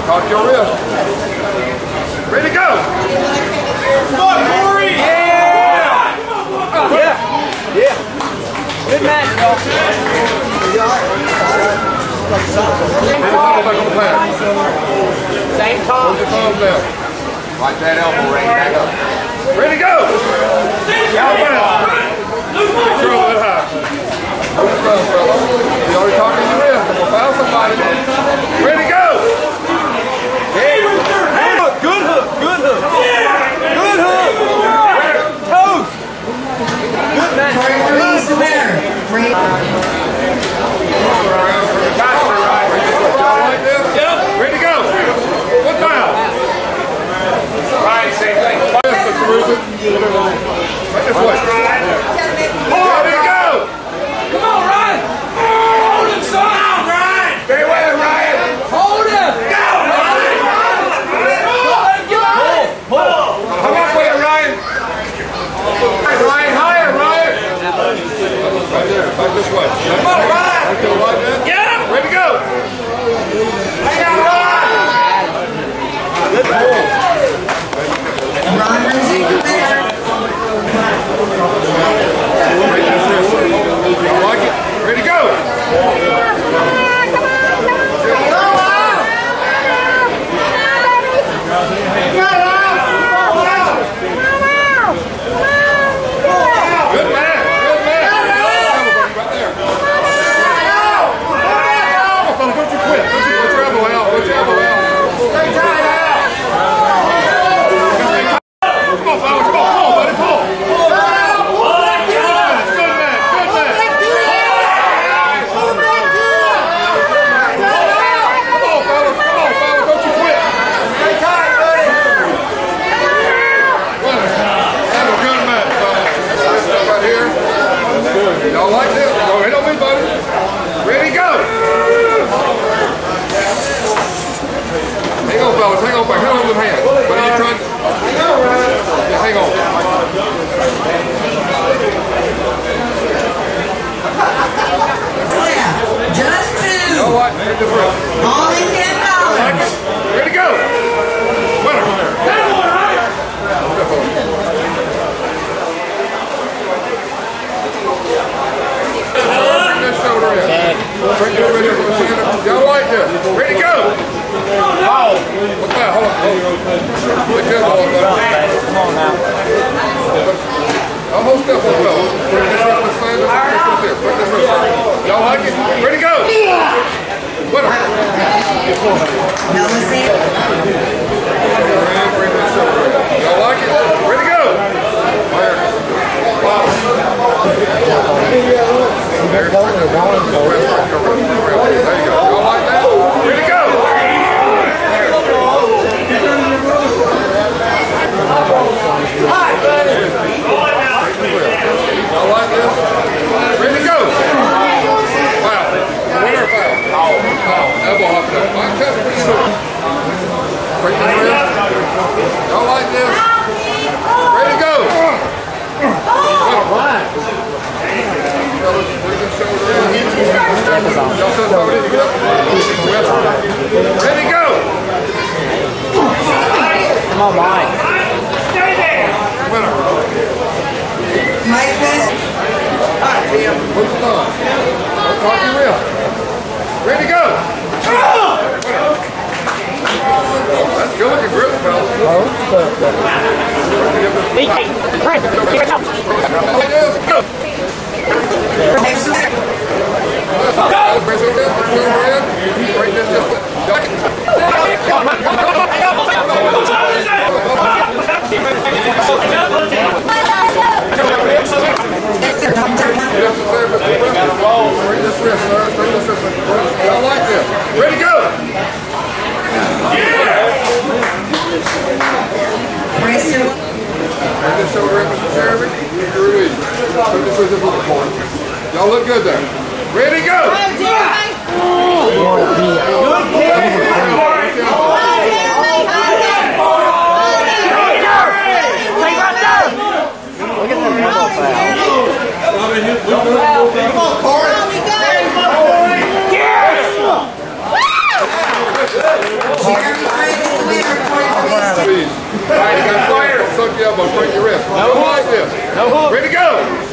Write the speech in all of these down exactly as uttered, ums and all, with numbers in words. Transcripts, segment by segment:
Cock your wrist. Ready to go. Come on, Corey. Yeah. Oh, yeah. Yeah. Good match, y'all. Same time. Hold your thumbs down. Like that elbow ring back up. Ready to go. Y'all down. Control that high. Hold your thumbs, fella. You already talking your wrist. I'm gonna foul somebody. Ready to go. Good hook, good hook. Good hook. Toast. Good match. Release the winner. Ready to go. Foot down. Right, same thing. Right this way. Ready to go. Come on, Ryan. Hold him, son. Ryan. Stay with him, Ryan. Hold him. Go, Ryan. Come on for you, Ryan. Ryan, higher, Ryan. Right there. Back this way. Come on, Ryan. Get him. Ready to go. Hang on, Ryan. Good pull. Ron Rizzi, the winner. Y'all like it? Ready to go. Good man. Good man. Right there. Come on, don't you quit. Don't you put your elbow out. Put your elbow out. Stay tight out. Come on, fellas. Come on, pull, buddy. Pull. Good man. Good man. Come on, fellas. Come on, fellas. Don't you quit. Stay tight, buddy. Have a good match, fellas. This stuff right here. Y'all like this? Go ahead on me, buddy. Ready, go. Hang on, fellas. Hang on back. Hang on with hands. What are you trying to... Yeah, hang on. Yeah, just two. All right, hit this rope. Only ten dollars. Ready, go. Winner. Bring this shoulder in. Bring it over here from the center. Y'all like this? Ready, go. What's that? Hold on. Put your elbow up, buddy. Come on now. I'll hold stuff on the belt. Bring this wrist, let's stand up. Bring this wrist here. Bring this wrist. Y'all like it? Ready, go. Winner. Noah Sam. Bring this shoulder in. Y'all like it? Ready, go. There. Wow. There you go. Y'all like that? Ready, go. Hi, buddy. Y'all like this? Ready to go. Foul. Winner foul. Foul. Elbow hop it up. Mike, touch it. Break the wrist. Y'all like this? Ready to go. All right. Fellas, bring the shoulder in. Y'all said nobody to get up. Ready to go. Come on, Mike. Winner. Mike West. Push it on. Don't talk your wrist. Ready to go. That's good with your grip, fellas. Go. Next winner. Press over in. Press over in. Break this just. Bring this wrist, sir. Bring this wrist. Y'all like this? Ready to go. Bracer. Bring this shoulder in, Mister Chairman. Keep your release. Put this wrist in the corner. Y'all look good there. Ready to go. Come on, Corey. Jeremy elbow, straighten your wrist. No Go hook. like this. No hook. Ready to go.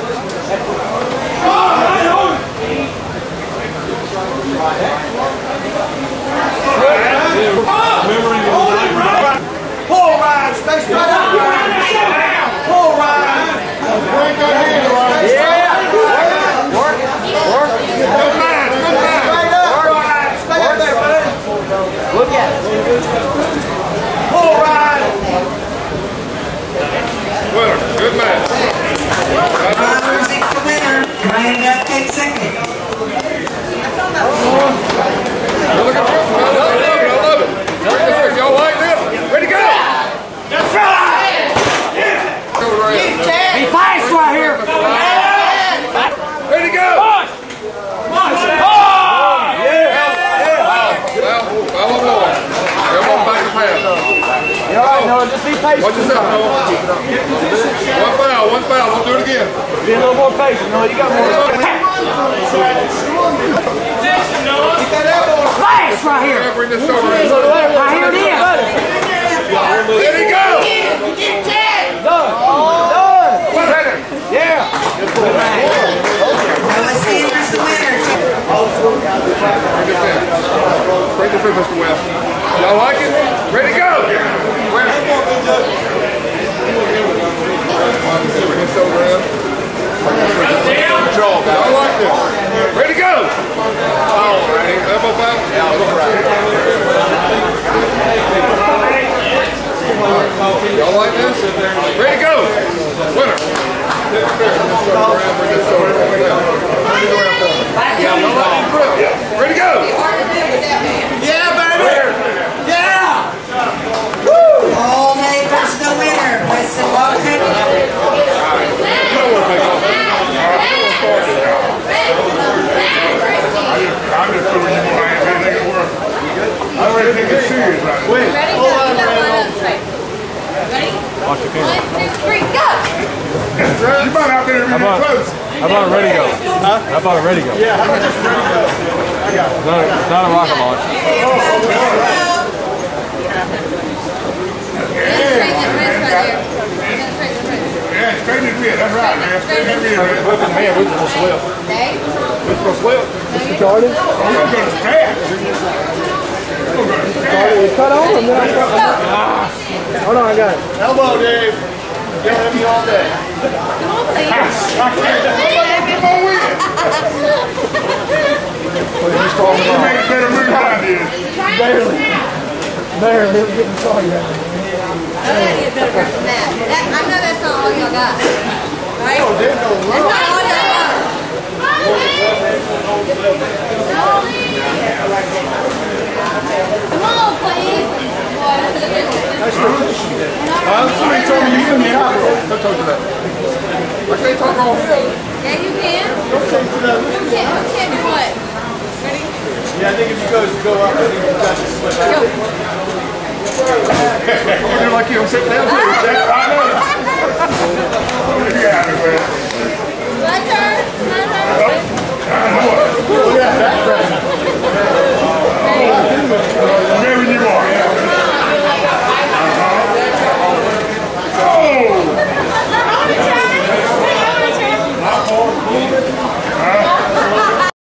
Pull, Ryan. Stay straight up. Pull, Ryan. Break that hand, Ryan. Yeah. Work. Work. Good man, good man. Straight up, Ryan. Stay up there, buddy. Look at it. Pull, Ryan. Winner, good man. Ron Ruzick the winner. Ryan Duckett second. Look at this. I love it, I love it. Bring this way. Y'all like this? Ready to go. That's right. Go, Ryan. Be fast right here. Ready to go. Push. Push. Oh, yeah. Well, follow along. Everyone back to pass. You're all right, Noah. Just be patient. Watch yourself, Noah. One foul, one foul. We'll do it again. Be a little more patient, Noah. You got more. Fast right here. Bring this shoulder in. Right here it is. Let it go. Done. Done. Yeah. Noah Sanders the winner. Bring this in. Bring this in, Mister West. Y'all like it? Ready to go. Bring this shoulder in. Y'all like this? Ready to go. Elbow foul. Y'all like this? Ready to go. Winner. Bring this shoulder in. Y'all like this grip? Ready to go. Yeah, baby. Yeah. All neighbors the winner. Preston Walker. I'm just doing you my hands. Make it work. I already think it's serious right now. Ready? Go. Hold on, Ready? One, two, three, go! You might not be able to get close. How about a ready go? Huh? How about a ready go? Yeah, how about this ready go? I got it. It's not a, it's not a rocket launch. Straighten that wrist right there. Straighten the wrist. Yeah, straighten his wrist. That's right, man. Straighten his wrist. Man, Whipping man, we're going to slip. Okay? It's going to slip. Started. I'm going to stab. Started. Cut on and then I cut. Ah. Hold on, I got it. Elbow, Dave. Yelling at me all day. Come on, please. I can't. Come on with it. You made a better move than I did. Barely. Barely. It was getting sorry right now. I gotta get better grip than that. That. I know that's not all y'all got. Right? Oh, Dave goes That's low. not all y'all got. Come on, please. Somebody told me you couldn't top rope. Who told you that? I can't talk wrong. Yeah, you can. Don't take to that. You can't, you can't do what? Ready? Yeah, I think if you go, go up, I think you got to slip out. Go. I'm going to do like you. I'm sitting down.